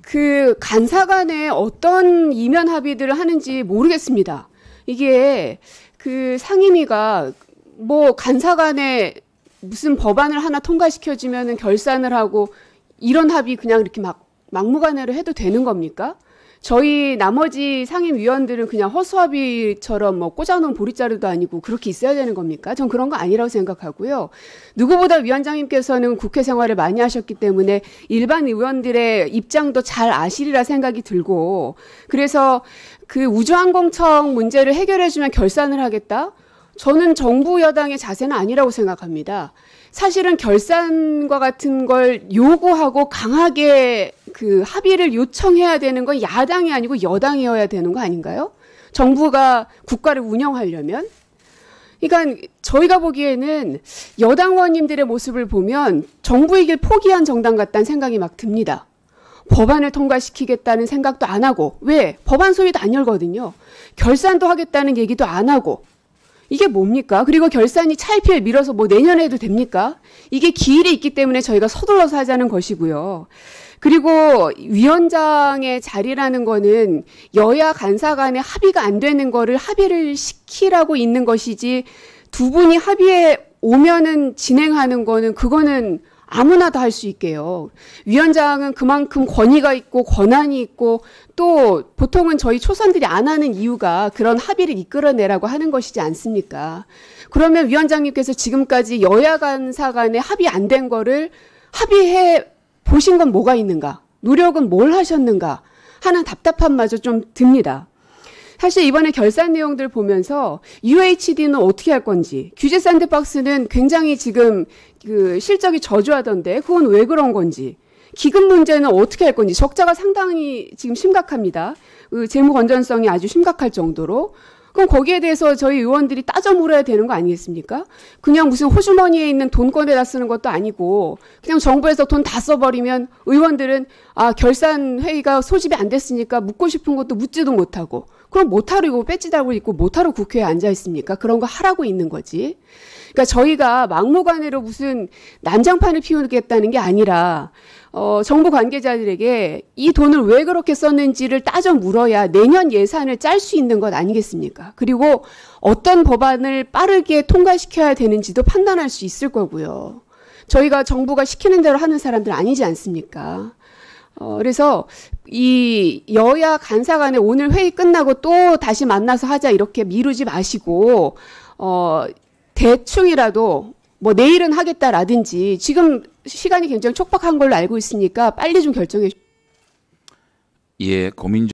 그 간사 간에 어떤 이면 합의들을 하는지 모르겠습니다. 이게 그 상임위가 뭐 간사 간에 무슨 법안을 하나 통과시켜주면은 결산을 하고 이런 합의 그냥 이렇게 막무가내로 해도 되는 겁니까? 저희 나머지 상임위원들은 그냥 허수아비처럼 뭐 꽂아놓은 보릿자루도 아니고 그렇게 있어야 되는 겁니까? 전 그런 거 아니라고 생각하고요. 누구보다 위원장님께서는 국회 생활을 많이 하셨기 때문에 일반 의원들의 입장도 잘 아시리라 생각이 들고, 그래서 그 우주항공청 문제를 해결해주면 결산을 하겠다? 저는 정부 여당의 자세는 아니라고 생각합니다. 사실은 결산과 같은 걸 요구하고 강하게 그 합의를 요청해야 되는 건 야당이 아니고 여당이어야 되는 거 아닌가요? 정부가 국가를 운영하려면? 그러니까 저희가 보기에는 여당 의원님들의 모습을 보면 정부의 길 포기한 정당 같다는 생각이 막 듭니다. 법안을 통과시키겠다는 생각도 안 하고, 왜? 법안 소위도 안 열거든요. 결산도 하겠다는 얘기도 안 하고. 이게 뭡니까? 그리고 결산이 차일피일 미뤄서 뭐 내년에 해도 됩니까? 이게 기일이 있기 때문에 저희가 서둘러서 하자는 것이고요. 그리고 위원장의 자리라는 거는 여야 간사 간에 합의가 안 되는 거를 합의를 시키라고 있는 것이지, 두 분이 합의에 오면은 진행하는 거는 그거는 아무나 다 할 수 있게요. 위원장은 그만큼 권위가 있고 권한이 있고, 또 보통은 저희 초선들이 안 하는 이유가 그런 합의를 이끌어내라고 하는 것이지 않습니까? 그러면 위원장님께서 지금까지 여야 간사 간에 합의 안 된 거를 합의해 보신 건 뭐가 있는가? 노력은 뭘 하셨는가? 하는 답답함마저 좀 듭니다. 사실 이번에 결산 내용들 보면서 UHD는 어떻게 할 건지, 규제 샌드박스는 굉장히 지금 그 실적이 저조하던데 그건 왜 그런 건지, 기금 문제는 어떻게 할 건지, 적자가 상당히 지금 심각합니다. 그 재무 건전성이 아주 심각할 정도로. 그럼 거기에 대해서 저희 의원들이 따져 물어야 되는 거 아니겠습니까? 그냥 무슨 호주머니에 있는 돈 꺼내다 쓰는 것도 아니고 그냥 정부에서 돈 다 써버리면 의원들은 결산 회의가 소집이 안 됐으니까 묻고 싶은 것도 묻지도 못하고, 그럼 못하러 이거 배지달고 있고 못하러 국회에 앉아 있습니까? 그런 거 하라고 있는 거지. 그러니까 저희가 막무가내로 무슨 난장판을 피우겠다는 게 아니라 정부 관계자들에게 이 돈을 왜 그렇게 썼는지를 따져 물어야 내년 예산을 짤 수 있는 것 아니겠습니까? 그리고 어떤 법안을 빠르게 통과시켜야 되는지도 판단할 수 있을 거고요. 저희가 정부가 시키는 대로 하는 사람들 아니지 않습니까? 그래서 이 여야 간사 간에 오늘 회의 끝나고 또 다시 만나서 하자 이렇게 미루지 마시고 대충이라도 뭐 내일은 하겠다라든지, 지금 시간이 굉장히 촉박한 걸로 알고 있으니까 빨리 좀 결정해 주십시오. 예, 고민